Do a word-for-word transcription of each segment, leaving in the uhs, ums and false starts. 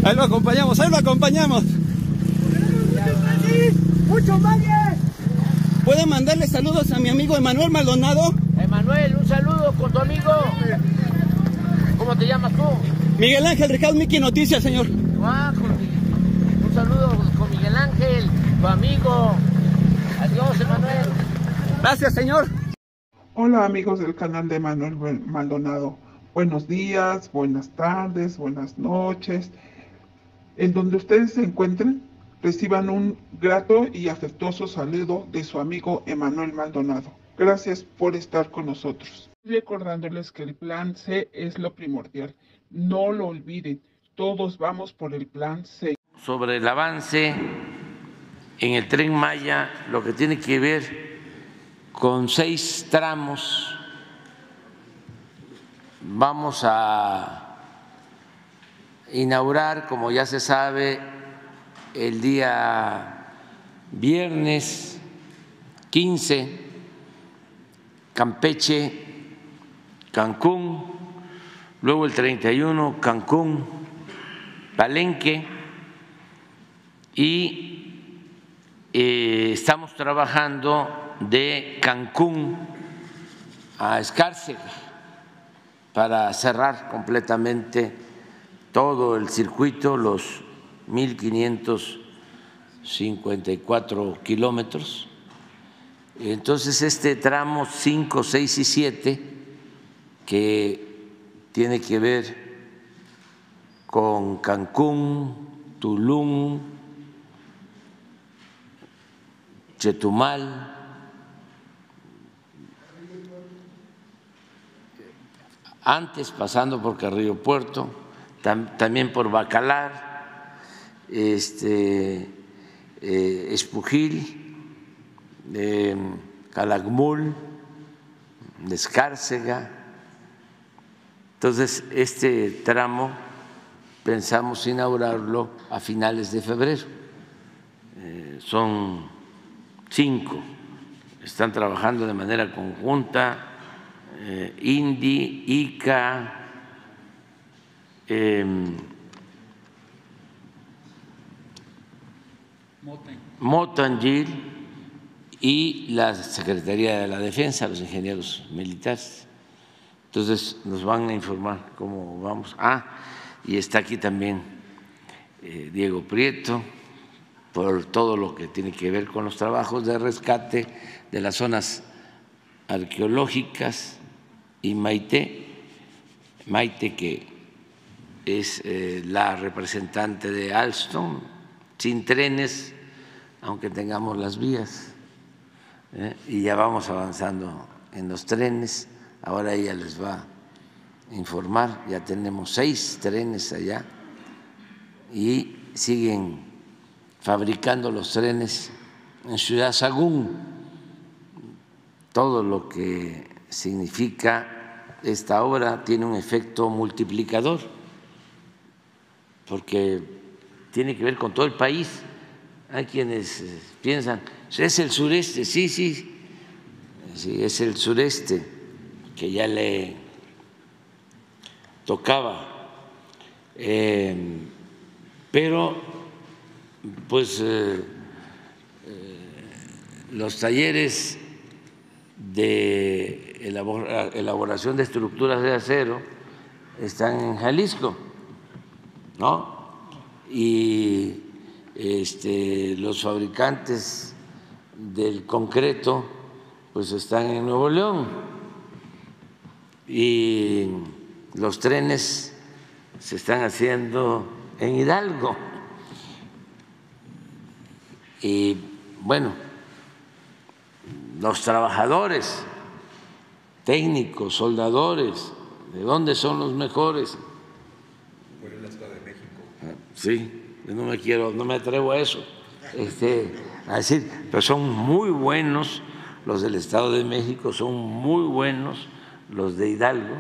Ahí lo acompañamos, ahí lo acompañamos. ¡Mucho más! ¿Puede mandarle saludos a mi amigo Emanuel Maldonado? Emanuel, un saludo con tu amigo. ¿Cómo te llamas tú? Miguel Ángel Ricardo Miki Noticias, señor. Ah, con, un saludo con Miguel Ángel, tu amigo. Adiós, Emanuel. Gracias, señor. Hola amigos del canal de Manuel Maldonado. Buenos días, buenas tardes, buenas noches. En donde ustedes se encuentren, reciban un grato y afectuoso saludo de su amigo Emanuel Maldonado. Gracias por estar con nosotros. Recordándoles que el plan C es lo primordial. No lo olviden, todos vamos por el plan C. Sobre el avance en el Tren Maya, lo que tiene que ver con seis tramos, vamos a inaugurar, como ya se sabe, el día viernes quince, Campeche, Cancún, luego el treinta y uno, Cancún, Palenque, y eh, estamos trabajando de Cancún a Escárcega para cerrar completamente todo el circuito, los mil quinientos cincuenta y cuatro kilómetros. Entonces, este tramo cinco, seis y siete, que tiene que ver con Cancún, Tulum, Chetumal, antes pasando por Carrillo Puerto, tam, también por Bacalar, este, eh, Espujil, eh, Calakmul, Escárcega. Entonces, este tramo pensamos inaugurarlo a finales de febrero. Eh, son cinco, están trabajando de manera conjunta, eh, INDI, ICA, eh, Motangil y la Secretaría de la Defensa, los ingenieros militares. Entonces nos van a informar cómo vamos. Ah, y está aquí también eh, Diego Prieto, por todo lo que tiene que ver con los trabajos de rescate de las zonas arqueológicas, y Maite, Maite que es eh, la representante de Alstom, sin trenes, aunque tengamos las vías, eh, y ya vamos avanzando en los trenes. Ahora ella les va a informar, ya tenemos seis trenes allá y siguen fabricando los trenes en Ciudad Sagún. Todo lo que significa esta obra tiene un efecto multiplicador, porque tiene que ver con todo el país. Hay quienes piensan, es el sureste, sí, sí, sí, es el sureste, que ya le tocaba, eh, pero pues eh, eh, los talleres de elaboración de estructuras de acero están en Jalisco, ¿no? Y este, los fabricantes del concreto pues están en Nuevo León, y los trenes se están haciendo en Hidalgo. Y bueno, los trabajadores técnicos, soldadores, ¿de dónde son los mejores? Por el Estado de México. Sí, yo no me quiero, no me atrevo a eso, este, a decir, pero son muy buenos los del Estado de México, son muy buenos los de Hidalgo,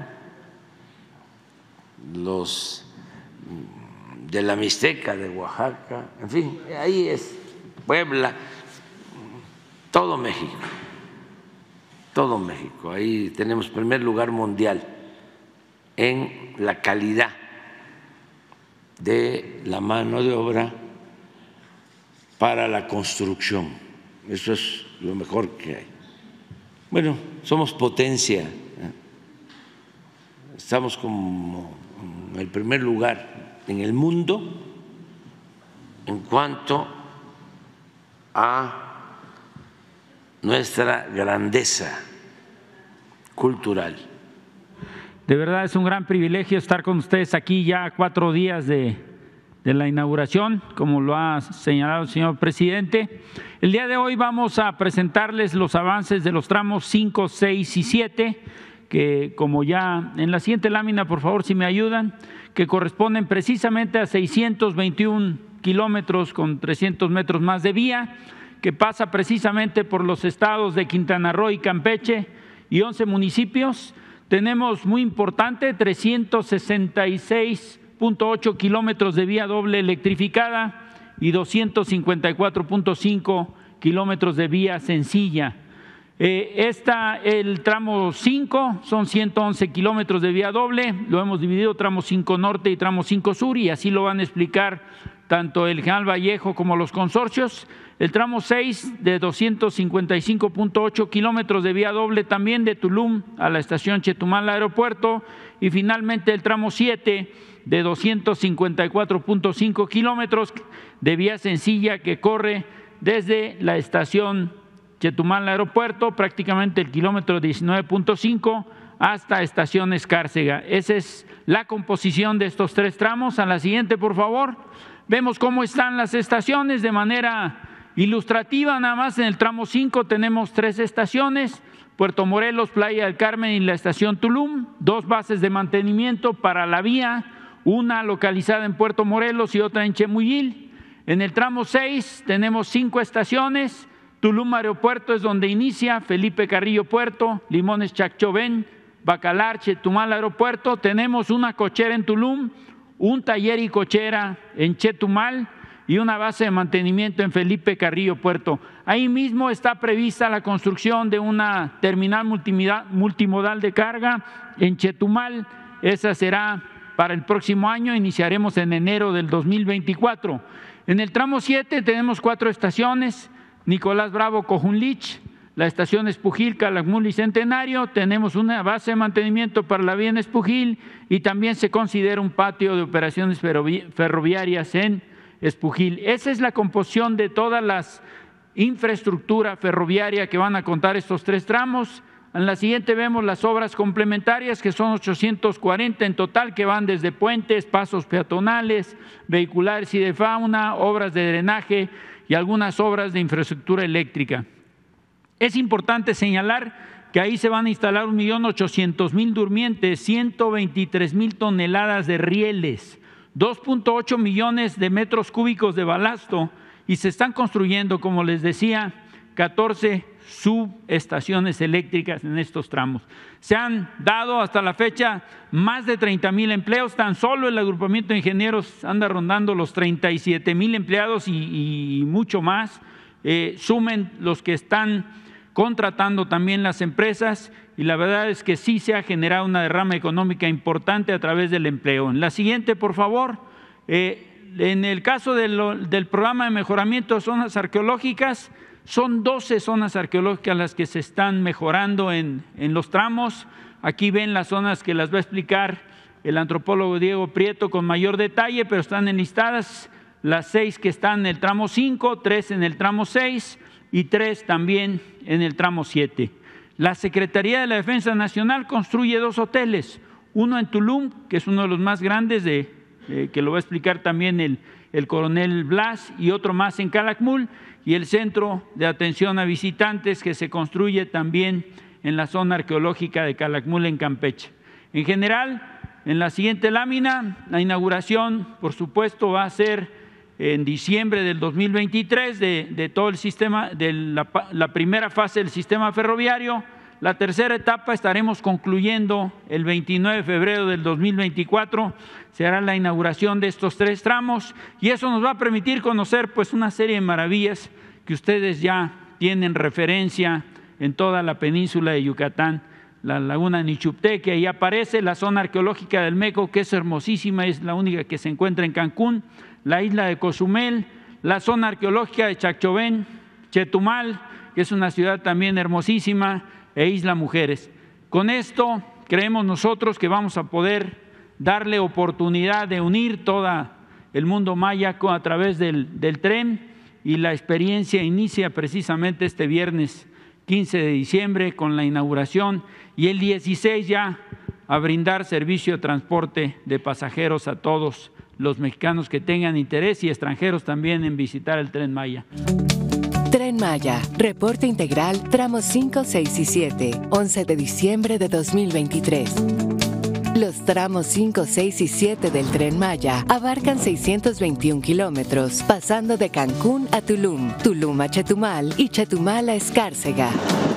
los de la Mixteca, de Oaxaca, en fin, ahí es Puebla, todo México, todo México. Ahí tenemos primer lugar mundial en la calidad de la mano de obra para la construcción. Eso es lo mejor que hay. Bueno, somos potencia, ¿eh? Estamos como en el primer lugar en el mundo en cuanto a nuestra grandeza cultural. De verdad es un gran privilegio estar con ustedes aquí ya a cuatro días de, de la inauguración, como lo ha señalado el señor presidente. El día de hoy vamos a presentarles los avances de los tramos cinco, seis y siete, que como ya en la siguiente lámina, por favor, si me ayudan, que corresponden precisamente a seiscientos veintiún kilómetros con trescientos metros más de vía, que pasa precisamente por los estados de Quintana Roo y Campeche y once municipios. Tenemos muy importante trescientos sesenta y seis punto ocho kilómetros de vía doble electrificada y doscientos cincuenta y cuatro punto cinco kilómetros de vía sencilla. Eh, esta, el tramo cinco son ciento once kilómetros de vía doble, lo hemos dividido tramo cinco norte y tramo cinco sur y así lo van a explicar tanto el General Vallejo como los consorcios. El tramo seis de doscientos cincuenta y cinco punto ocho kilómetros de vía doble también de Tulum a la estación Chetumal aeropuerto y finalmente el tramo siete de doscientos cincuenta y cuatro punto cinco kilómetros de vía sencilla que corre desde la estación Chetumal aeropuerto, prácticamente el kilómetro diecinueve punto cinco hasta estación Escárcega. Esa es la composición de estos tres tramos. A la siguiente, por favor. Vemos cómo están las estaciones de manera ilustrativa. Nada más en el tramo cinco tenemos tres estaciones, Puerto Morelos, Playa del Carmen y la estación Tulum, dos bases de mantenimiento para la vía, una localizada en Puerto Morelos y otra en Chemuyil. En el tramo seis tenemos cinco estaciones, Tulum Aeropuerto es donde inicia, Felipe Carrillo Puerto, Limones Chacchovén, Bacalar, Chetumal Aeropuerto. Tenemos una cochera en Tulum, un taller y cochera en Chetumal y una base de mantenimiento en Felipe Carrillo Puerto. Ahí mismo está prevista la construcción de una terminal multimodal de carga en Chetumal. Esa será para el próximo año, iniciaremos en enero del dos mil veinticuatro. En el tramo siete tenemos cuatro estaciones, Nicolás Bravo, Cojunlich, la estación Espujil, Calakmul y Centenario. Tenemos una base de mantenimiento para la vía en Espujil y también se considera un patio de operaciones ferroviarias en Espujil. Esa es la composición de todas las infraestructura ferroviaria que van a contar estos tres tramos. En la siguiente vemos las obras complementarias, que son ochocientos cuarenta en total, que van desde puentes, pasos peatonales, vehiculares y de fauna, obras de drenaje y algunas obras de infraestructura eléctrica. Es importante señalar que ahí se van a instalar un millón ochocientos mil durmientes, ciento veintitrés mil toneladas de rieles, dos punto ocho millones de metros cúbicos de balasto y se están construyendo, como les decía, catorce subestaciones eléctricas en estos tramos. Se han dado hasta la fecha más de treinta mil empleos, tan solo el agrupamiento de ingenieros anda rondando los treinta y siete mil empleados y, y mucho más. Eh, sumen los que están contratando también las empresas y la verdad es que sí se ha generado una derrama económica importante a través del empleo. En la siguiente, por favor. Eh, en el caso de lo, del programa de mejoramiento de zonas arqueológicas, son doce zonas arqueológicas las que se están mejorando en, en los tramos. Aquí ven las zonas que las va a explicar el antropólogo Diego Prieto con mayor detalle, pero están enlistadas las seis que están en el tramo cinco, tres en el tramo seis y tres también en el tramo siete. La Secretaría de la Defensa Nacional construye dos hoteles, uno en Tulum, que es uno de los más grandes, de, eh, que lo va a explicar también el, el coronel Blas, y otro más en Calakmul, y el Centro de Atención a Visitantes que se construye también en la zona arqueológica de Calakmul en Campeche. En general, en la siguiente lámina, la inauguración, por supuesto, va a ser en diciembre del dos mil veintitrés de, de todo el sistema, de la, la primera fase del sistema ferroviario. La tercera etapa estaremos concluyendo el veintinueve de febrero del dos mil veinticuatro, se hará la inauguración de estos tres tramos y eso nos va a permitir conocer pues una serie de maravillas que ustedes ya tienen referencia en toda la península de Yucatán, la laguna Nichupté, que ahí aparece, la zona arqueológica del Meco, que es hermosísima, es la única que se encuentra en Cancún, la isla de Cozumel, la zona arqueológica de Chachovén, Chetumal, que es una ciudad también hermosísima, e Isla Mujeres. Con esto creemos nosotros que vamos a poder darle oportunidad de unir todo el mundo maya a través del, del tren, y la experiencia inicia precisamente este viernes quince de diciembre con la inauguración, y el dieciséis ya a brindar servicio de transporte de pasajeros a todos los mexicanos que tengan interés y extranjeros también en visitar el Tren Maya. Tren Maya, reporte integral, tramos cinco, seis y siete, once de diciembre de dos mil veintitrés. Los tramos cinco, seis y siete del Tren Maya abarcan seiscientos veintiún kilómetros, pasando de Cancún a Tulum, Tulum a Chetumal y Chetumal a Escárcega.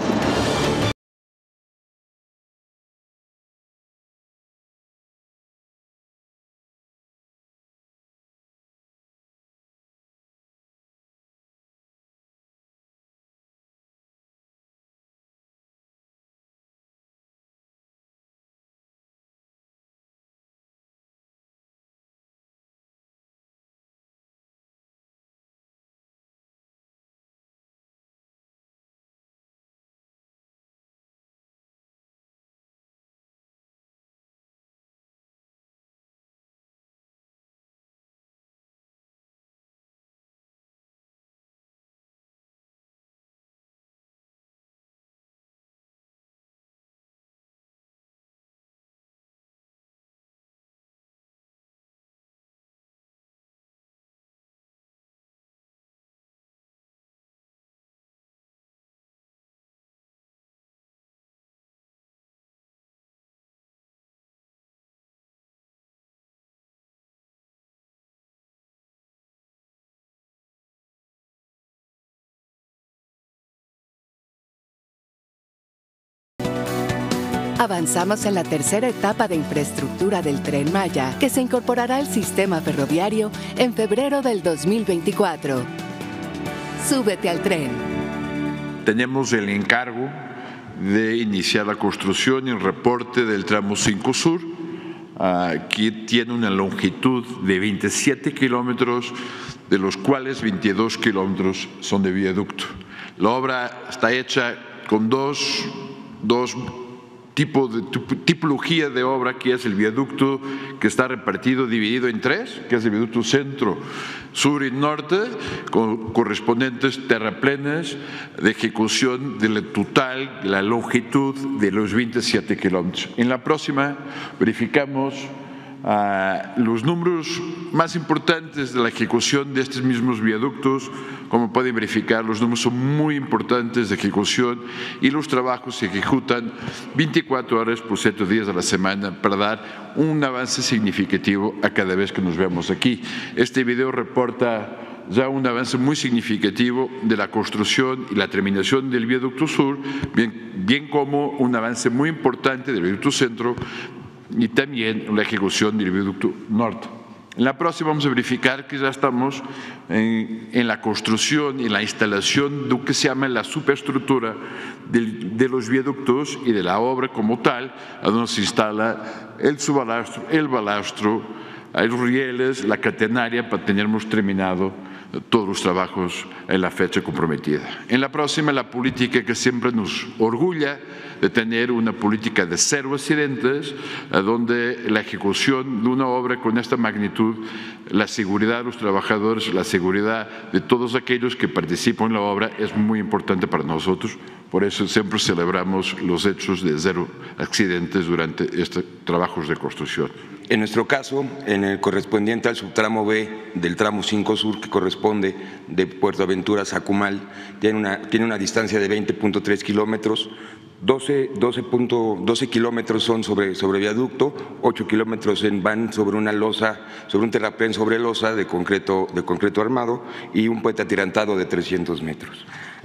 Avanzamos en la tercera etapa de infraestructura del Tren Maya, que se incorporará al sistema ferroviario en febrero del dos mil veinticuatro. Súbete al tren. Tenemos el encargo de iniciar la construcción y el reporte del tramo cinco Sur, uh, que tiene una longitud de veintisiete kilómetros, de los cuales veintidós kilómetros son de viaducto. La obra está hecha con dos, dos tipo de tipología de obra, que es el viaducto que está repartido, dividido en tres, que es el viaducto centro, sur y norte, con correspondientes terraplenes de ejecución de la total, de la longitud de los veintisiete kilómetros. En la próxima verificamos Uh, los números más importantes de la ejecución de estos mismos viaductos. Como pueden verificar, los números son muy importantes de ejecución y los trabajos se ejecutan veinticuatro horas por siete días a la semana para dar un avance significativo a cada vez que nos vemos aquí. Este video reporta ya un avance muy significativo de la construcción y la terminación del viaducto sur, bien, bien como un avance muy importante del viaducto centro y también la ejecución del viaducto norte. En la próxima vamos a verificar que ya estamos en, en la construcción y la instalación de lo que se llama la superestructura de, de los viaductos y de la obra como tal, a donde se instala el subbalastro, el balastro, los rieles, la catenaria, para tenermos terminado todos los trabajos en la fecha comprometida. En la próxima, la política que siempre nos orgulla de tener una política de cero accidentes, donde la ejecución de una obra con esta magnitud, la seguridad de los trabajadores, la seguridad de todos aquellos que participan en la obra es muy importante para nosotros. Por eso siempre celebramos los hechos de cero accidentes durante estos trabajos de construcción. En nuestro caso, en el correspondiente al subtramo B del tramo cinco Sur, que corresponde de Puerto Aventura a Zacumal, tiene una, tiene una distancia de veinte punto tres kilómetros, doce, doce, doce kilómetros son sobre, sobre viaducto, ocho kilómetros en, van sobre una losa, sobre un terraplén sobre losa de concreto, de concreto armado y un puente atirantado de trescientos metros.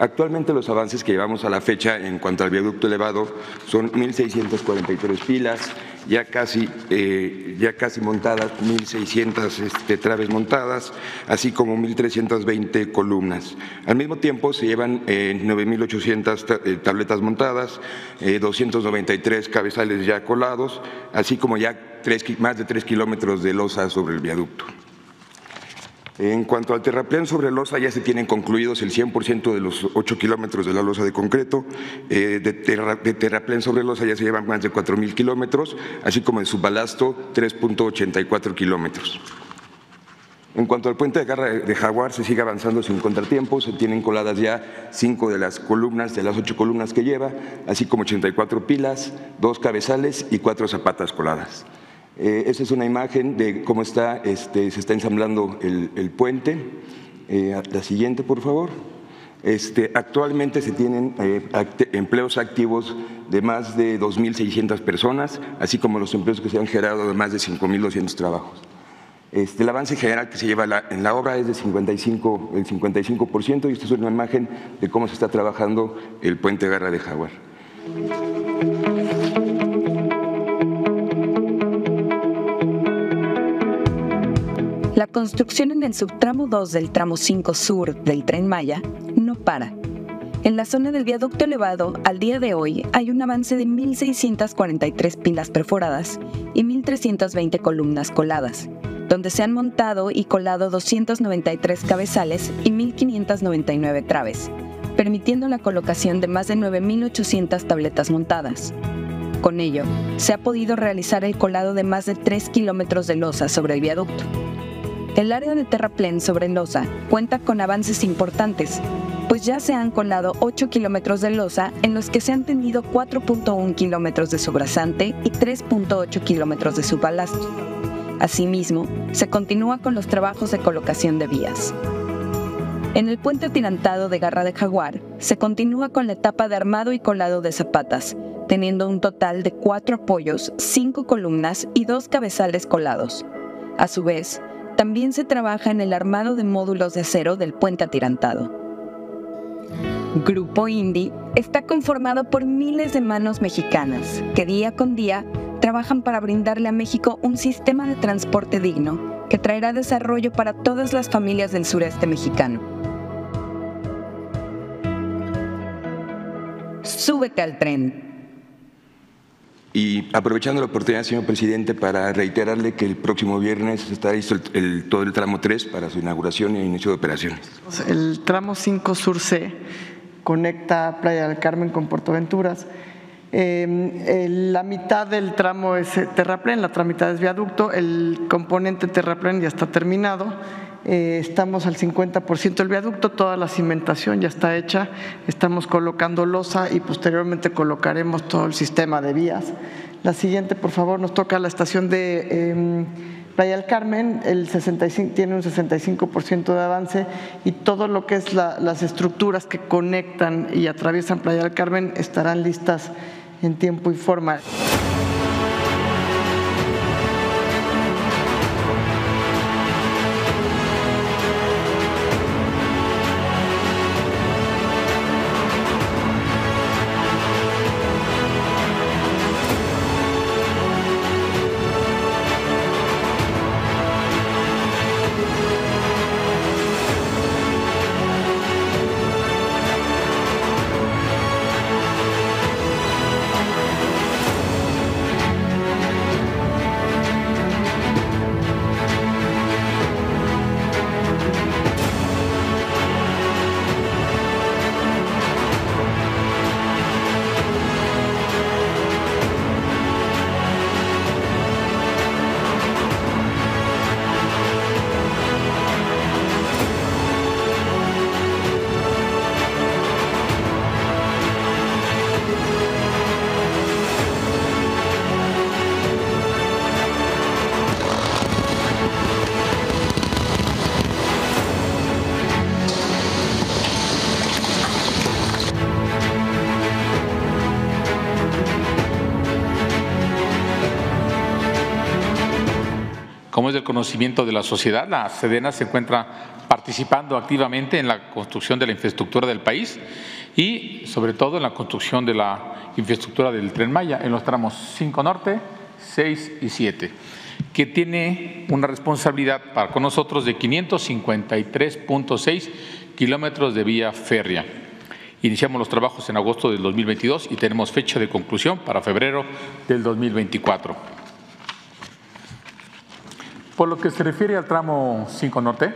Actualmente los avances que llevamos a la fecha en cuanto al viaducto elevado son mil seiscientas cuarenta y tres pilas, ya casi, eh, ya casi montadas, mil seiscientas este, traves montadas, así como mil trescientas veinte columnas. Al mismo tiempo se llevan eh, nueve mil ochocientas tabletas montadas, eh, doscientos noventa y tres cabezales ya colados, así como ya tres, más de tres kilómetros de losa sobre el viaducto. En cuanto al terraplén sobre losa, ya se tienen concluidos el cien por ciento de los ocho kilómetros de la losa de concreto. Eh, de, terra, de terraplén sobre losa ya se llevan más de cuatro mil kilómetros, así como de subbalasto tres punto ochenta y cuatro kilómetros. En cuanto al puente de Garra de Jaguar, se sigue avanzando sin contratiempos, se tienen coladas ya cinco de las columnas, de las ocho columnas que lleva, así como ochenta y cuatro pilas, dos cabezales y cuatro zapatas coladas. Eh, esa es una imagen de cómo está, este, se está ensamblando el, el puente. Eh, la siguiente, por favor. Este, actualmente se tienen eh, act empleos activos de más de dos mil seiscientas personas, así como los empleos que se han generado de más de cinco mil doscientos trabajos. Este, el avance general que se lleva la, en la obra es de cincuenta y cinco, el cincuenta y cinco por ciento, y esta es una imagen de cómo se está trabajando el puente Garra de Jaguar. La construcción en el subtramo dos del tramo cinco sur del Tren Maya no para. En la zona del viaducto elevado, al día de hoy, hay un avance de mil seiscientas cuarenta y tres pilas perforadas y mil trescientas veinte columnas coladas, donde se han montado y colado doscientos noventa y tres cabezales y mil quinientas noventa y nueve traves, permitiendo la colocación de más de nueve mil ochocientas tabletas montadas. Con ello, se ha podido realizar el colado de más de tres kilómetros de losa sobre el viaducto. El área de terraplén sobre losa cuenta con avances importantes, pues ya se han colado ocho kilómetros de losa en los que se han tendido cuatro punto uno kilómetros de subrasante y tres punto ocho kilómetros de subbalasto. Asimismo, se continúa con los trabajos de colocación de vías. En el puente atirantado de Garra de Jaguar, se continúa con la etapa de armado y colado de zapatas, teniendo un total de cuatro apoyos, cinco columnas y dos cabezales colados. A su vez, también se trabaja en el armado de módulos de acero del puente atirantado. Grupo Indy está conformado por miles de manos mexicanas que día con día trabajan para brindarle a México un sistema de transporte digno que traerá desarrollo para todas las familias del sureste mexicano. Súbete al tren. Y aprovechando la oportunidad, señor presidente, para reiterarle que el próximo viernes está listo el, el, todo el tramo tres para su inauguración e inicio de operaciones. El tramo cinco Sur C conecta Playa del Carmen con Puerto Venturas. Eh, el, la mitad del tramo es terraplén, la otra mitad es viaducto. El componente terraplén ya está terminado. Eh, estamos al cincuenta por ciento del viaducto, toda la cimentación ya está hecha, estamos colocando losa y posteriormente colocaremos todo el sistema de vías. La siguiente, por favor, nos toca la estación de eh, Playa del Carmen, el sesenta y cinco, tiene un sesenta y cinco por ciento de avance y todo lo que es la, las estructuras que conectan y atraviesan Playa del Carmen estarán listas en tiempo y forma. Como es del conocimiento de la sociedad, la SEDENA se encuentra participando activamente en la construcción de la infraestructura del país y sobre todo en la construcción de la infraestructura del Tren Maya en los tramos cinco Norte, seis y siete, que tiene una responsabilidad para con nosotros de quinientos cincuenta y tres punto seis kilómetros de vía férrea. Iniciamos los trabajos en agosto del dos mil veintidós y tenemos fecha de conclusión para febrero del dos mil veinticuatro. Por lo que se refiere al tramo cinco Norte,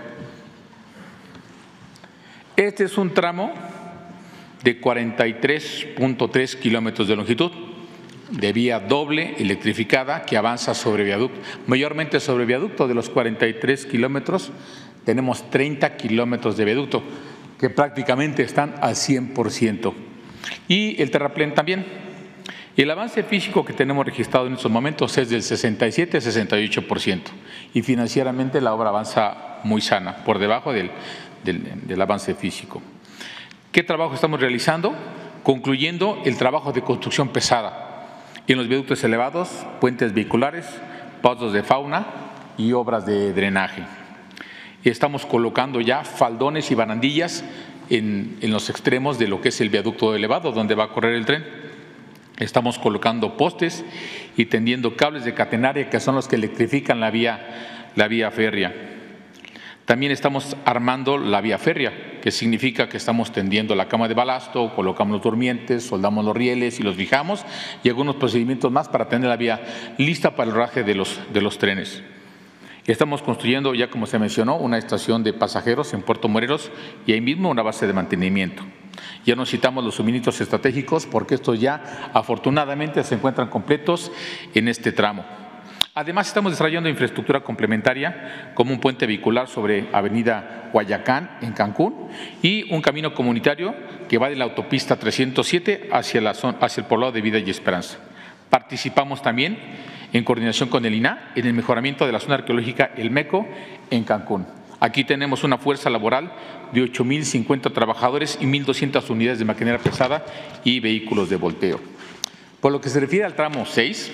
este es un tramo de cuarenta y tres punto tres kilómetros de longitud, de vía doble electrificada que avanza sobre viaducto, mayormente sobre viaducto. De los cuarenta y tres kilómetros, tenemos treinta kilómetros de viaducto, que prácticamente están al cien por ciento. Y el terraplén también. El avance físico que tenemos registrado en estos momentos es del sesenta y siete a sesenta y ocho por ciento y financieramente la obra avanza muy sana, por debajo del, del, del avance físico. ¿Qué trabajo estamos realizando? Concluyendo el trabajo de construcción pesada en los viaductos elevados, puentes vehiculares, pozos de fauna y obras de drenaje. Estamos colocando ya faldones y barandillas en, en los extremos de lo que es el viaducto elevado, donde va a correr el tren. Estamos colocando postes y tendiendo cables de catenaria que son los que electrifican la vía, la vía férrea. También estamos armando la vía férrea, que significa que estamos tendiendo la cama de balasto, colocamos los durmientes, soldamos los rieles y los fijamos y algunos procedimientos más para tener la vía lista para el rodaje de los, de los trenes. Estamos construyendo, ya como se mencionó, una estación de pasajeros en Puerto Morelos y ahí mismo una base de mantenimiento. Ya no citamos los suministros estratégicos porque estos ya afortunadamente se encuentran completos en este tramo. Además, estamos desarrollando infraestructura complementaria como un puente vehicular sobre Avenida Guayacán en Cancún y un camino comunitario que va de la autopista trescientos siete hacia, la zona, hacia el poblado de Vida y Esperanza. Participamos también en coordinación con el I N A H en el mejoramiento de la zona arqueológica El Meco en Cancún. Aquí tenemos una fuerza laboral de ocho mil cincuenta trabajadores y mil doscientas unidades de maquinaria pesada y vehículos de volteo. Por lo que se refiere al tramo seis,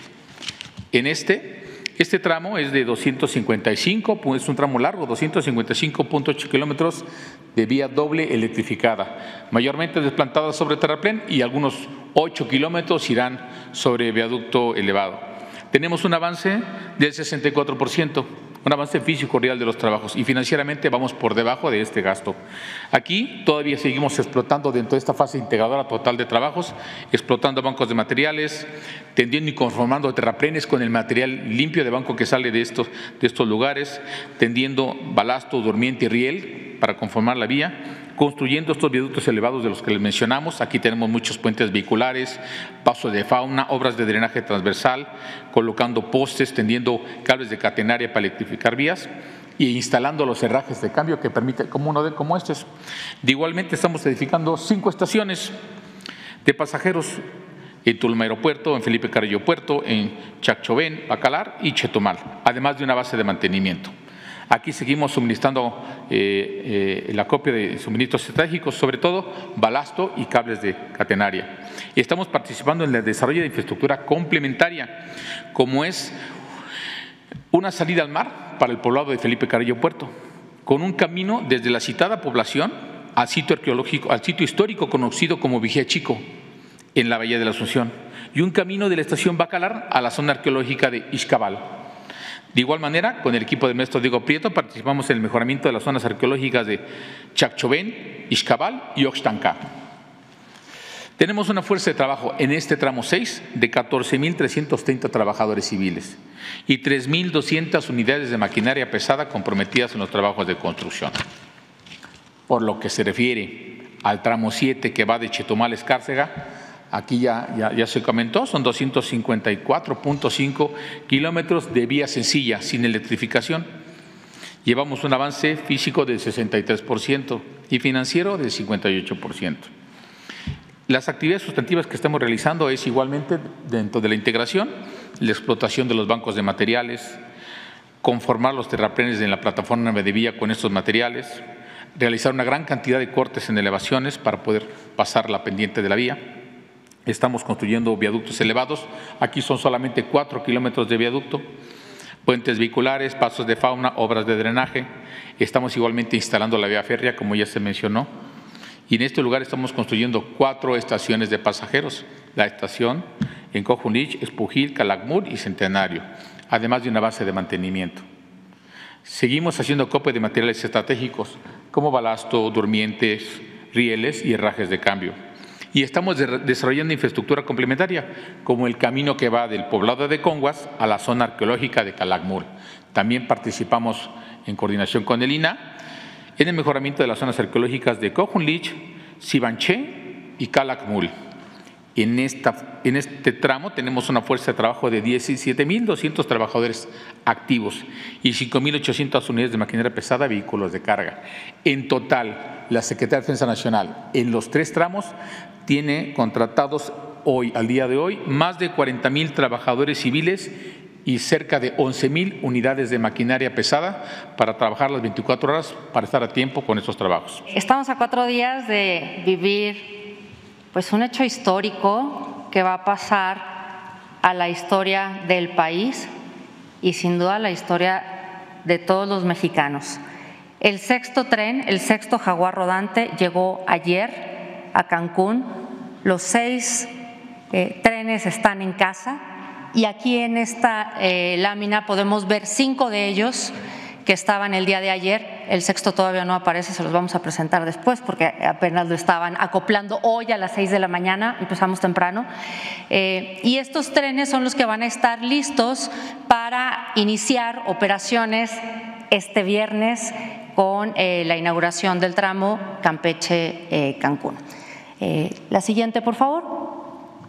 en este, este tramo es de doscientos cincuenta y cinco, es un tramo largo, doscientos cincuenta y cinco punto ocho kilómetros de vía doble electrificada, mayormente desplantada sobre terraplén y algunos ocho kilómetros irán sobre viaducto elevado. Tenemos un avance del sesenta y cuatro por ciento, un avance físico real de los trabajos y financieramente vamos por debajo de este gasto. Aquí todavía seguimos explotando dentro de esta fase integradora total de trabajos, explotando bancos de materiales, tendiendo y conformando terraplenes con el material limpio de banco que sale de estos, de estos lugares, tendiendo balasto, durmiente y riel para conformar la vía, construyendo estos viaductos elevados de los que les mencionamos. Aquí tenemos muchos puentes vehiculares, pasos de fauna, obras de drenaje transversal, colocando postes, tendiendo cables de catenaria para electrificar vías e instalando los herrajes de cambio que permiten, como uno de como estos. De igualmente estamos edificando cinco estaciones de pasajeros en Tulum Aeropuerto, en Felipe Carrillo Puerto, en Chacchovén, Bacalar y Chetumal, además de una base de mantenimiento. Aquí seguimos suministrando eh, eh, el acopio de suministros estratégicos, sobre todo balasto y cables de catenaria. Y estamos participando en el desarrollo de infraestructura complementaria, como es una salida al mar para el poblado de Felipe Carrillo Puerto, con un camino desde la citada población al sitio arqueológico, al sitio histórico conocido como Vigía Chico, en la Bahía de la Asunción, y un camino de la estación Bacalar a la zona arqueológica de Ixcabal. De igual manera, con el equipo del maestro Diego Prieto participamos en el mejoramiento de las zonas arqueológicas de Chacchovén, Ixcabal y Oxtancá. Tenemos una fuerza de trabajo en este tramo seis de catorce mil trescientos treinta trabajadores civiles y tres mil doscientas unidades de maquinaria pesada comprometidas en los trabajos de construcción. Por lo que se refiere al tramo siete que va de Chetumal a Escárcega, aquí ya, ya, ya se comentó, son doscientos cincuenta y cuatro punto cinco kilómetros de vía sencilla, sin electrificación. Llevamos un avance físico del sesenta y tres por ciento y financiero del cincuenta y ocho por ciento. Las actividades sustantivas que estamos realizando es igualmente dentro de la integración, la explotación de los bancos de materiales, conformar los terraplenes en la plataforma de vía con estos materiales, realizar una gran cantidad de cortes en elevaciones para poder pasar la pendiente de la vía. Estamos construyendo viaductos elevados, aquí son solamente cuatro kilómetros de viaducto, puentes vehiculares, pasos de fauna, obras de drenaje. Estamos igualmente instalando la vía férrea, como ya se mencionó. Y en este lugar estamos construyendo cuatro estaciones de pasajeros. La estación en Cojulich, Espujil, Calakmul y Centenario, además de una base de mantenimiento. Seguimos haciendo acopio de materiales estratégicos como balasto, durmientes, rieles y herrajes de cambio. Y estamos de desarrollando infraestructura complementaria, como el camino que va del poblado de Conguas a la zona arqueológica de Calakmul. También participamos en coordinación con el I N A en el mejoramiento de las zonas arqueológicas de Cojulich, Sibanché y Calakmul. En, esta, en este tramo tenemos una fuerza de trabajo de diecisiete mil doscientos trabajadores activos y cinco mil ochocientas unidades de maquinaria pesada, vehículos de carga. En total, la Secretaría de Defensa Nacional en los tres tramos tiene contratados hoy, al día de hoy, más de cuarenta mil trabajadores civiles y cerca de once mil unidades de maquinaria pesada para trabajar las veinticuatro horas para estar a tiempo con estos trabajos. Estamos a cuatro días de vivir pues un hecho histórico que va a pasar a la historia del país y sin duda a la historia de todos los mexicanos. El sexto tren, el sexto Jaguar rodante, llegó ayer a Cancún. Los seis eh, trenes están en casa y aquí en esta eh, lámina podemos ver cinco de ellos que estaban el día de ayer. El sexto todavía no aparece, se los vamos a presentar después porque apenas lo estaban acoplando hoy a las seis de la mañana, empezamos temprano. Eh, y estos trenes son los que van a estar listos para iniciar operaciones este viernes con eh, la inauguración del tramo Campeche-Cancún. Eh, la siguiente, por favor.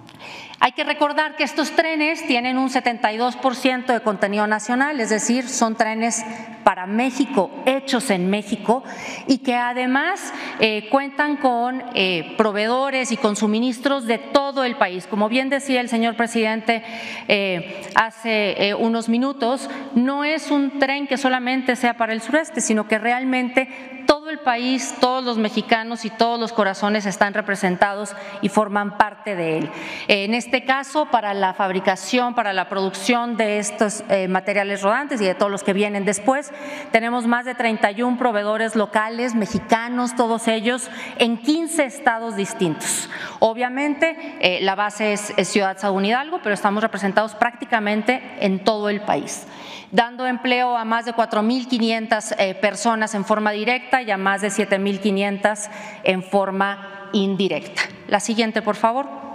Hay que recordar que estos trenes tienen un setenta y dos por ciento de contenido nacional, es decir, son trenes para México, hechos en México, y que además eh, cuentan con eh, proveedores y con suministros de todo el país. Como bien decía el señor presidente eh, hace eh, unos minutos, no es un tren que solamente sea para el sureste, sino que realmente todo el país, todos los mexicanos y todos los corazones están representados y forman parte de él. En este caso, para la fabricación, para la producción de estos eh, materiales rodantes y de todos los que vienen después, tenemos más de treinta y un proveedores locales, mexicanos, todos ellos en quince estados distintos. Obviamente, eh, la base es, es Ciudad Sagún Hidalgo, pero estamos representados prácticamente en todo el país, dando empleo a más de cuatro mil quinientas eh, personas en forma directa y a más de siete mil quinientas en forma indirecta. La siguiente, por favor.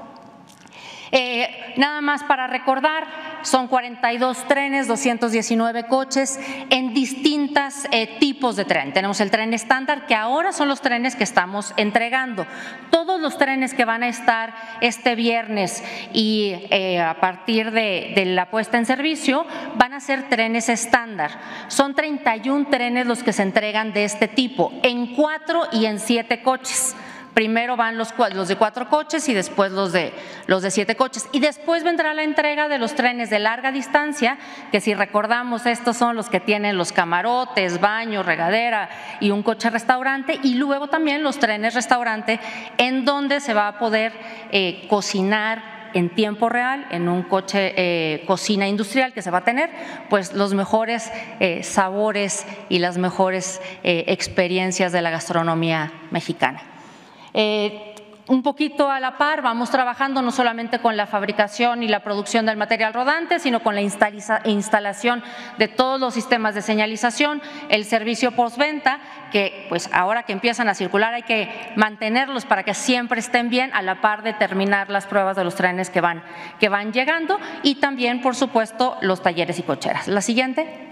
Eh, nada más para recordar, son cuarenta y dos trenes, doscientos diecinueve coches en distintos eh, tipos de tren. Tenemos el tren estándar, que ahora son los trenes que estamos entregando. Todos los trenes que van a estar este viernes y eh, a partir de, de la puesta en servicio van a ser trenes estándar. Son treinta y un trenes los que se entregan de este tipo, en cuatro y en siete coches. Primero van los, los de cuatro coches y después los de, los de siete coches. Y después vendrá la entrega de los trenes de larga distancia, que si recordamos estos son los que tienen los camarotes, baño, regadera y un coche restaurante, y luego también los trenes restaurante en donde se va a poder eh, cocinar en tiempo real, en un coche eh, cocina industrial que se va a tener, pues los mejores eh, sabores y las mejores eh, experiencias de la gastronomía mexicana. Eh, un poquito a la par vamos trabajando no solamente con la fabricación y la producción del material rodante, sino con la instalación de todos los sistemas de señalización, el servicio postventa, que pues ahora que empiezan a circular hay que mantenerlos para que siempre estén bien, a la par de terminar las pruebas de los trenes que van, que van llegando, y también, por supuesto, los talleres y cocheras. La siguiente.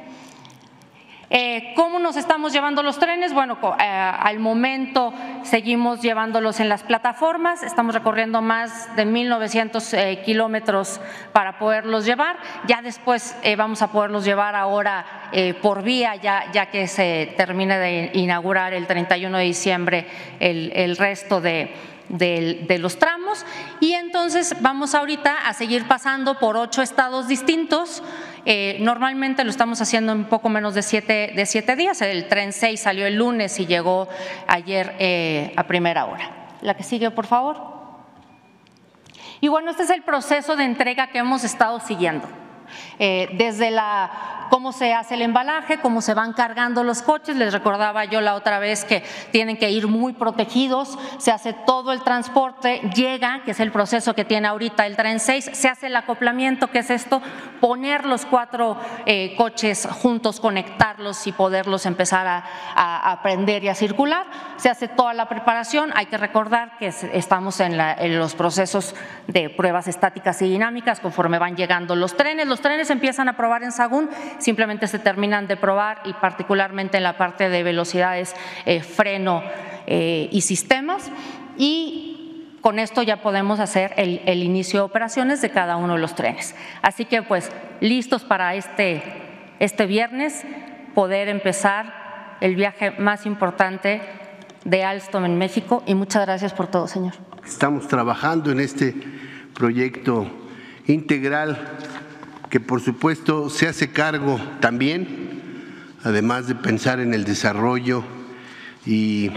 Eh, ¿Cómo nos estamos llevando los trenes? Bueno, eh, al momento seguimos llevándolos en las plataformas, estamos recorriendo más de mil novecientos eh, kilómetros para poderlos llevar, ya después eh, vamos a poderlos llevar ahora eh, por vía, ya, ya que se termine de inaugurar el treinta y uno de diciembre el, el resto de… De, de los tramos, y entonces vamos ahorita a seguir pasando por ocho estados distintos. Eh, normalmente lo estamos haciendo en poco menos de siete, de siete días. El tren seis salió el lunes y llegó ayer eh, a primera hora. La que sigue, por favor. Y bueno, este es el proceso de entrega que hemos estado siguiendo. Eh, desde la, cómo se hace el embalaje, cómo se van cargando los coches, les recordaba yo la otra vez que tienen que ir muy protegidos, se hace todo el transporte, llega, que es el proceso que tiene ahorita el tren seis, se hace el acoplamiento, que es esto, poner los cuatro eh, coches juntos, conectarlos y poderlos empezar a, a, a prender y a circular, se hace toda la preparación, hay que recordar que estamos en, la, en los procesos de pruebas estáticas y dinámicas conforme van llegando los trenes, los trenes empiezan a probar en Sagún, simplemente se terminan de probar y particularmente en la parte de velocidades, eh, freno eh, y sistemas, y con esto ya podemos hacer el, el inicio de operaciones de cada uno de los trenes. Así que pues listos para este, este viernes poder empezar el viaje más importante de Alstom en México, y muchas gracias por todo, señor. Estamos trabajando en este proyecto integral que por supuesto se hace cargo también, además de pensar en el desarrollo y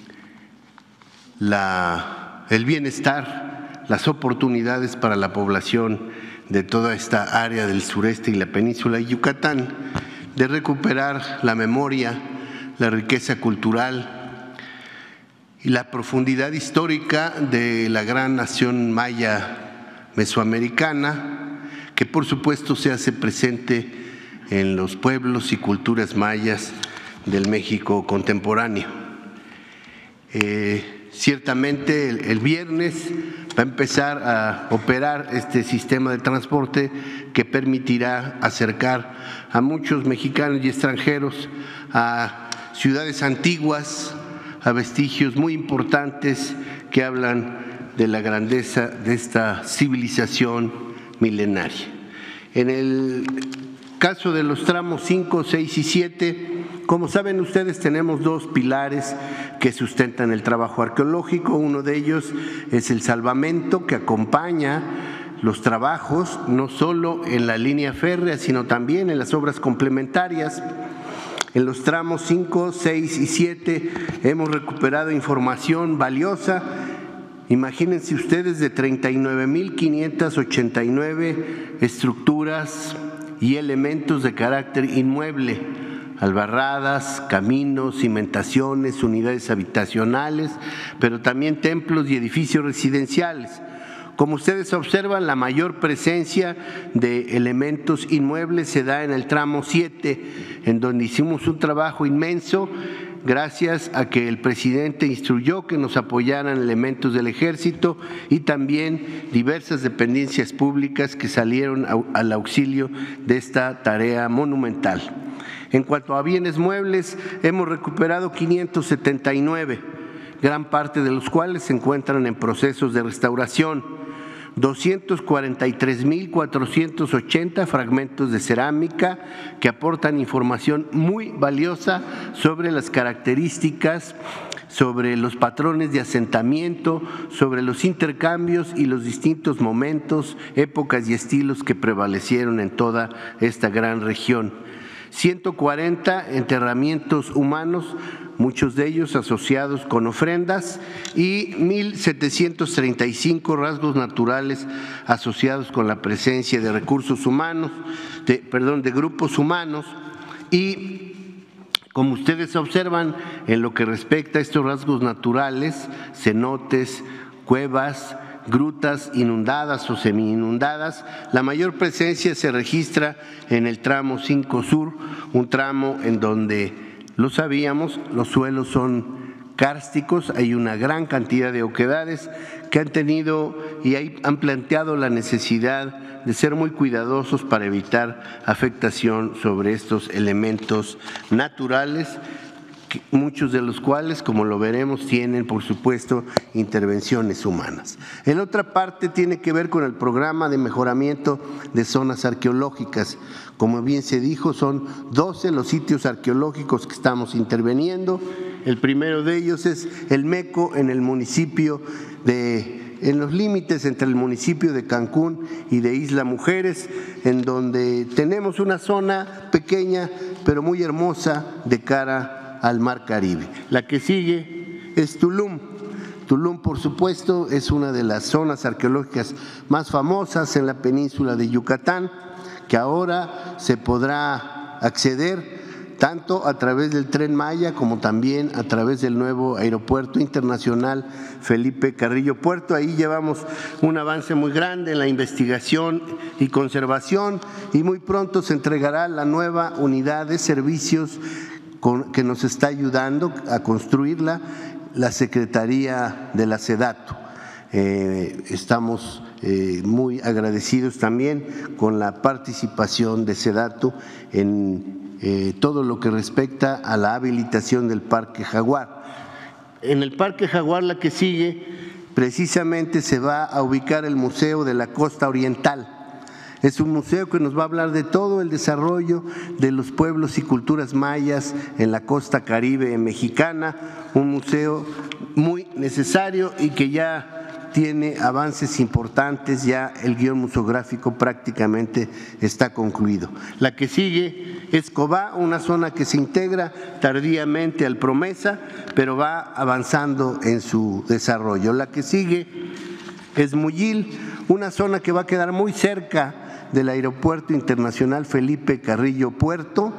la, el bienestar, las oportunidades para la población de toda esta área del sureste y la península de Yucatán, de recuperar la memoria, la riqueza cultural y la profundidad histórica de la gran nación maya mesoamericana, que por supuesto se hace presente en los pueblos y culturas mayas del México contemporáneo. Eh, ciertamente el, el viernes va a empezar a operar este sistema de transporte que permitirá acercar a muchos mexicanos y extranjeros a ciudades antiguas, a vestigios muy importantes que hablan de la grandeza de esta civilización milenaria. En el caso de los tramos cinco, seis y siete, como saben ustedes, tenemos dos pilares que sustentan el trabajo arqueológico. Uno de ellos es el salvamento, que acompaña los trabajos no solo en la línea férrea, sino también en las obras complementarias. En los tramos cinco, seis y siete hemos recuperado información valiosa. Imagínense ustedes, de treinta y nueve mil quinientas ochenta y nueve estructuras y elementos de carácter inmueble, albarradas, caminos, cimentaciones, unidades habitacionales, pero también templos y edificios residenciales. Como ustedes observan, la mayor presencia de elementos inmuebles se da en el tramo siete, en donde hicimos un trabajo inmenso gracias a que el presidente instruyó que nos apoyaran elementos del ejército y también diversas dependencias públicas que salieron al auxilio de esta tarea monumental. En cuanto a bienes muebles, hemos recuperado quinientos setenta y nueve, gran parte de los cuales se encuentran en procesos de restauración. doscientos cuarenta y tres mil cuatrocientos ochenta fragmentos de cerámica que aportan información muy valiosa sobre las características, sobre los patrones de asentamiento, sobre los intercambios y los distintos momentos, épocas y estilos que prevalecieron en toda esta gran región. ciento cuarenta enterramientos humanos, muchos de ellos asociados con ofrendas, y mil setecientos treinta y cinco rasgos naturales asociados con la presencia de recursos humanos, de, perdón, de grupos humanos. Y como ustedes observan, en lo que respecta a estos rasgos naturales, cenotes, cuevas, grutas inundadas o semi-inundadas, la mayor presencia se registra en el tramo cinco Sur, un tramo en donde, lo sabíamos, los suelos son kársticos, hay una gran cantidad de oquedades que han tenido y han planteado la necesidad de ser muy cuidadosos para evitar afectación sobre estos elementos naturales, muchos de los cuales, como lo veremos, tienen, por supuesto, intervenciones humanas. En otra parte tiene que ver con el programa de mejoramiento de zonas arqueológicas. Como bien se dijo, son doce los sitios arqueológicos que estamos interviniendo. El primero de ellos es el Meco, en el municipio de, en los límites entre el municipio de Cancún y de Isla Mujeres, en donde tenemos una zona pequeña, pero muy hermosa de cara al Mar Caribe. La que sigue es Tulum. Tulum, por supuesto, es una de las zonas arqueológicas más famosas en la península de Yucatán, que ahora se podrá acceder tanto a través del Tren Maya como también a través del nuevo Aeropuerto Internacional Felipe Carrillo Puerto. Ahí llevamos un avance muy grande en la investigación y conservación y muy pronto se entregará la nueva unidad de servicios con, que nos está ayudando a construirla, la Secretaría de la SEDATU. Eh, estamos eh, muy agradecidos también con la participación de SEDATU en Eh, todo lo que respecta a la habilitación del Parque Jaguar. En el Parque Jaguar, la que sigue, precisamente se va a ubicar el Museo de la Costa Oriental. Es un museo que nos va a hablar de todo el desarrollo de los pueblos y culturas mayas en la costa caribe mexicana, un museo muy necesario y que ya tiene avances importantes, ya el guión museográfico prácticamente está concluido. La que sigue es Cobá, una zona que se integra tardíamente al Promesa, pero va avanzando en su desarrollo. La que sigue es Muyil, una zona que va a quedar muy cerca del Aeropuerto Internacional Felipe Carrillo Puerto,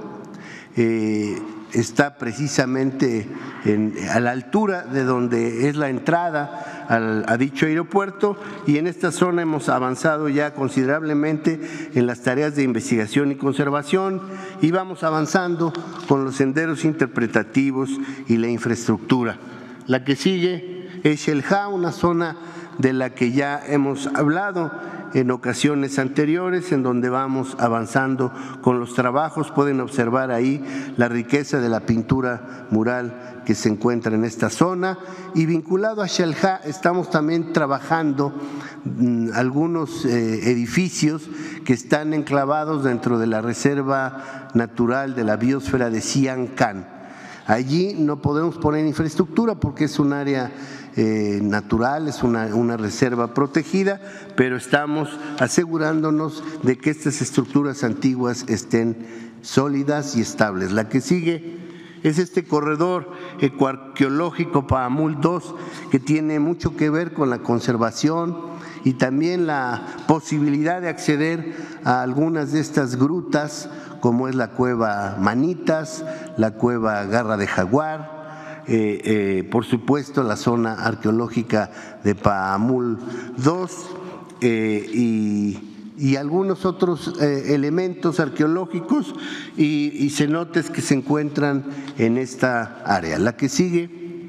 eh, está precisamente en, a la altura de donde es la entrada al, a dicho aeropuerto, y en esta zona hemos avanzado ya considerablemente en las tareas de investigación y conservación y vamos avanzando con los senderos interpretativos y la infraestructura. La que sigue es Xel-Há, una zona de la que ya hemos hablado en ocasiones anteriores, en donde vamos avanzando con los trabajos. Pueden observar ahí la riqueza de la pintura mural que se encuentra en esta zona. Y vinculado a Xel-Há, estamos también trabajando mmm, algunos eh, edificios que están enclavados dentro de la Reserva Natural de la Biosfera de Siancán. Allí no podemos poner infraestructura porque es un área Eh, natural, es una, una reserva protegida, pero estamos asegurándonos de que estas estructuras antiguas estén sólidas y estables. La que sigue es este corredor ecoarqueológico Paamul dos, que tiene mucho que ver con la conservación y también la posibilidad de acceder a algunas de estas grutas, como es la cueva Manitas, la cueva Garra de Jaguar, Eh, eh, por supuesto la zona arqueológica de Paamul dos eh, y, y algunos otros eh, elementos arqueológicos y, y cenotes que se encuentran en esta área. La que sigue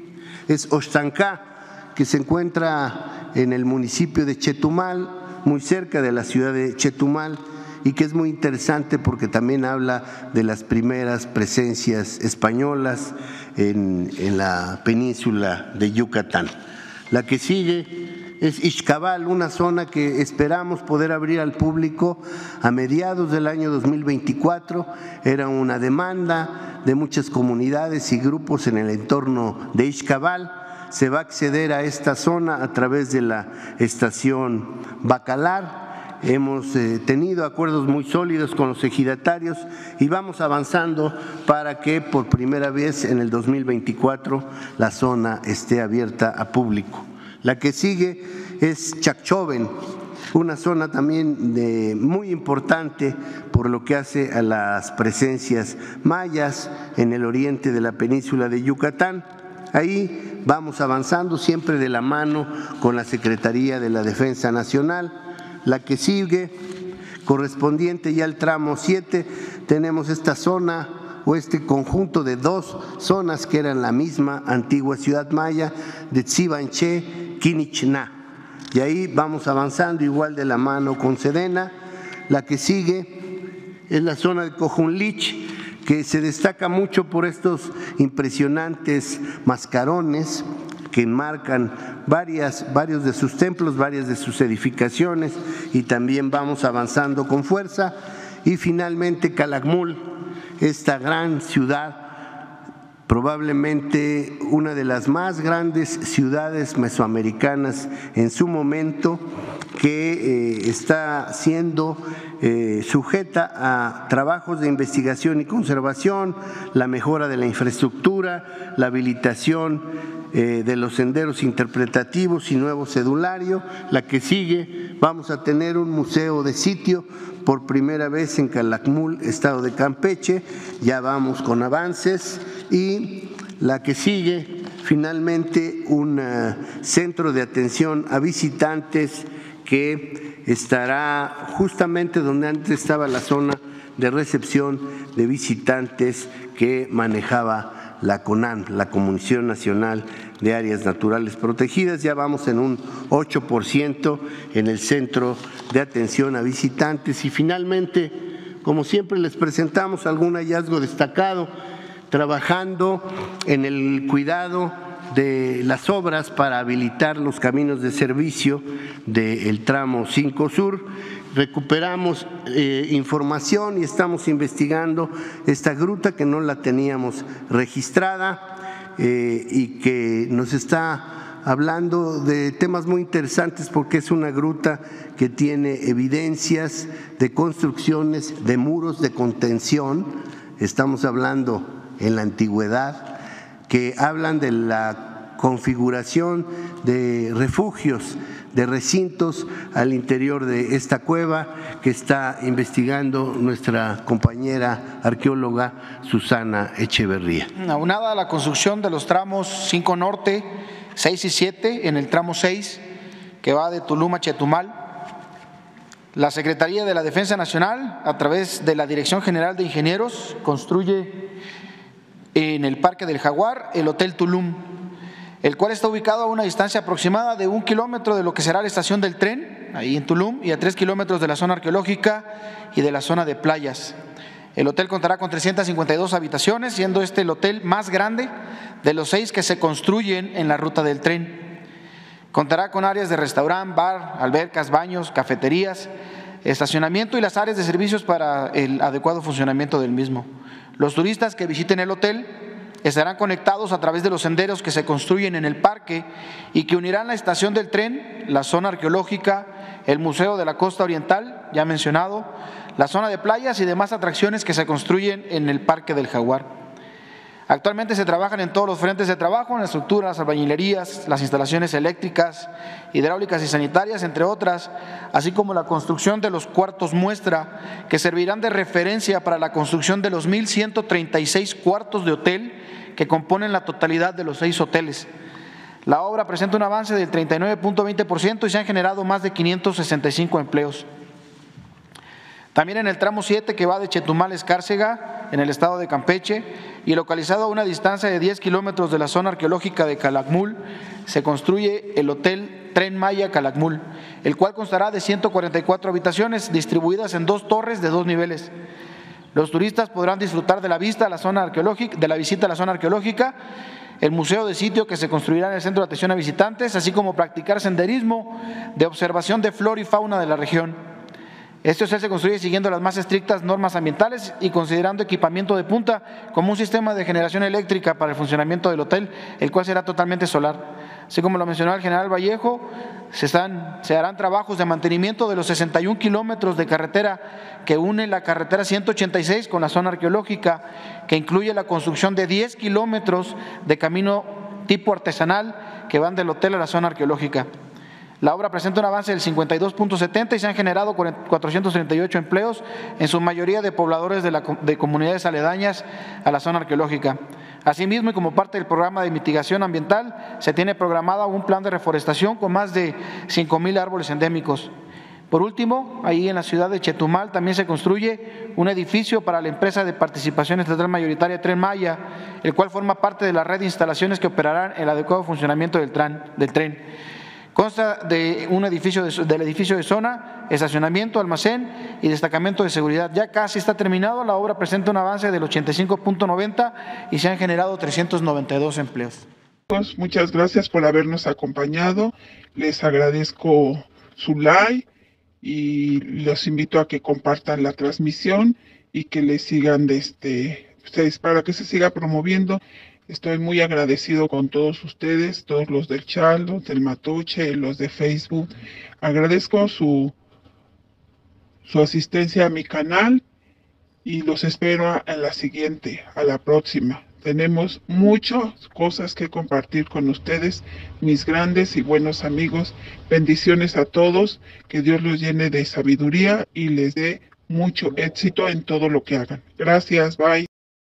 es Oxtancá, que se encuentra en el municipio de Chetumal, muy cerca de la ciudad de Chetumal, y que es muy interesante porque también habla de las primeras presencias españolas en, en la península de Yucatán. La que sigue es Ixcabal, una zona que esperamos poder abrir al público a mediados del año dos mil veinticuatro. Era una demanda de muchas comunidades y grupos en el entorno de Ixcabal. Se va a acceder a esta zona a través de la estación Bacalar. Hemos eh, tenido acuerdos muy sólidos con los ejidatarios y vamos avanzando para que por primera vez en el dos mil veinticuatro la zona esté abierta a público. La que sigue es Chacchoven, una zona también de, muy importante por lo que hace a las presencias mayas en el oriente de la península de Yucatán. Ahí vamos avanzando siempre de la mano con la Secretaría de la Defensa Nacional. La que sigue, correspondiente ya al tramo siete, tenemos esta zona o este conjunto de dos zonas que eran la misma antigua ciudad maya de Tsibanché, Quinichná. Y ahí vamos avanzando igual de la mano con Sedena. La que sigue es la zona de Cojunlich, que se destaca mucho por estos impresionantes mascarones que enmarcan varias, varios de sus templos, varias de sus edificaciones, y también vamos avanzando con fuerza. Y finalmente Calakmul, esta gran ciudad, probablemente una de las más grandes ciudades mesoamericanas en su momento, que eh, está siendo eh, sujeta a trabajos de investigación y conservación, la mejora de la infraestructura, la habilitación eh, de los senderos interpretativos y nuevo cedulario. La que sigue, vamos a tener un museo de sitio por primera vez en Calakmul, estado de Campeche, ya vamos con avances. Y la que sigue, finalmente, un uh, centro de atención a visitantes que estará justamente donde antes estaba la zona de recepción de visitantes que manejaba la CONAN, la Comisión Nacional de Áreas Naturales Protegidas. Ya vamos en un ocho por ciento en el centro de atención a visitantes. Y finalmente, como siempre, les presentamos algún hallazgo destacado, trabajando en el cuidado de las obras para habilitar los caminos de servicio del tramo cinco Sur. Recuperamos eh, información y estamos investigando esta gruta que no la teníamos registrada eh, y que nos está hablando de temas muy interesantes, porque es una gruta que tiene evidencias de construcciones de muros de contención. Estamos hablando en la antigüedad, que hablan de la configuración de refugios, de recintos al interior de esta cueva que está investigando nuestra compañera arqueóloga Susana Echeverría. Aunada a la construcción de los tramos cinco Norte, seis y siete, en el tramo seis, que va de Tulum a Chetumal, la Secretaría de la Defensa Nacional, a través de la Dirección General de Ingenieros, construye en el Parque del Jaguar el Hotel Tulum, el cual está ubicado a una distancia aproximada de un kilómetro de lo que será la estación del tren, ahí en Tulum, y a tres kilómetros de la zona arqueológica y de la zona de playas. El hotel contará con trescientas cincuenta y dos habitaciones, siendo este el hotel más grande de los seis que se construyen en la ruta del tren. Contará con áreas de restaurante, bar, albercas, baños, cafeterías, estacionamiento y las áreas de servicios para el adecuado funcionamiento del mismo. Los turistas que visiten el hotel estarán conectados a través de los senderos que se construyen en el parque y que unirán la estación del tren, la zona arqueológica, el Museo de la Costa Oriental, ya mencionado, la zona de playas y demás atracciones que se construyen en el Parque del Jaguar. Actualmente se trabajan en todos los frentes de trabajo, en las estructuras, albañilerías, las instalaciones eléctricas, hidráulicas y sanitarias, entre otras, así como la construcción de los cuartos muestra, que servirán de referencia para la construcción de los mil ciento treinta y seis cuartos de hotel que componen la totalidad de los seis hoteles. La obra presenta un avance del treinta y nueve punto veinte por ciento y se han generado más de quinientos sesenta y cinco empleos. También en el tramo siete, que va de Chetumal a Escárcega, en el estado de Campeche, y localizado a una distancia de diez kilómetros de la zona arqueológica de Calakmul, se construye el Hotel Tren Maya Calakmul, el cual constará de ciento cuarenta y cuatro habitaciones distribuidas en dos torres de dos niveles. Los turistas podrán disfrutar de la vista a la zona arqueológica, de la visita a la zona arqueológica, el museo de sitio que se construirá en el centro de atención a visitantes, así como practicar senderismo de observación de flora y fauna de la región. Este hotel se construye siguiendo las más estrictas normas ambientales y considerando equipamiento de punta como un sistema de generación eléctrica para el funcionamiento del hotel, el cual será totalmente solar. Así como lo mencionó el general Vallejo, se, están, se harán trabajos de mantenimiento de los sesenta y un kilómetros de carretera que une la carretera ciento ochenta y seis con la zona arqueológica, que incluye la construcción de diez kilómetros de camino tipo artesanal que van del hotel a la zona arqueológica. La obra presenta un avance del cincuenta y dos punto setenta y se han generado cuatrocientos treinta y ocho empleos, en su mayoría de pobladores de, la, de comunidades aledañas a la zona arqueológica. Asimismo, y como parte del programa de mitigación ambiental, se tiene programado un plan de reforestación con más de cinco mil árboles endémicos. Por último, ahí en la ciudad de Chetumal también se construye un edificio para la empresa de participación estatal mayoritaria Tren Maya, el cual forma parte de la red de instalaciones que operarán el adecuado funcionamiento del tren. Del tren. Consta de un edificio de, del edificio de zona, estacionamiento, almacén y destacamento de seguridad. Ya casi está terminado, la obra presenta un avance del ochenta y cinco punto noventa y se han generado trescientos noventa y dos empleos. Muchas gracias por habernos acompañado, les agradezco su like y los invito a que compartan la transmisión y que le sigan este, Ustedes, para que se siga promoviendo. Estoy muy agradecido con todos ustedes, todos los del chat, los del Matoche, los de Facebook. Agradezco su, su asistencia a mi canal y los espero a, a la siguiente, a la próxima. Tenemos muchas cosas que compartir con ustedes, mis grandes y buenos amigos. Bendiciones a todos, que Dios los llene de sabiduría y les dé mucho éxito en todo lo que hagan. Gracias, bye.